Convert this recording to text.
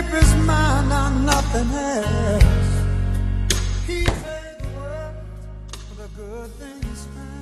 keep his mind on nothing else. He made the world for the good things found.